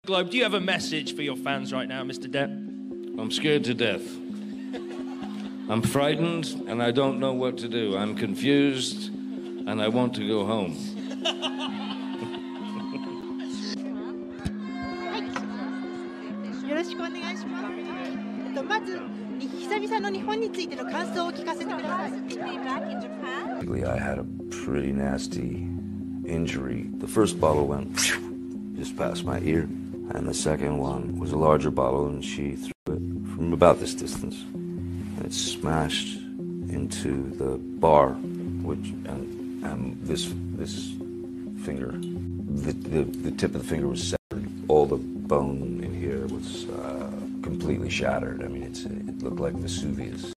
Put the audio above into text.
globe. Do you have a message for your fans right now, Mr. Depp? I'm scared to death. I'm frightened, and I don't know what to do. I'm confused, and I want to go home. よろしくお願いします。まず久々の日本についての感想を聞かせてください。 I had a pretty nasty injury. The first bottle went just past my ear, and the second one was a larger bottle, and she threw it from about this distance, and it smashed into the bar, which and this finger, the tip of the finger was severed. All the bone in here was completely shattered. I mean, it looked like Vesuvius.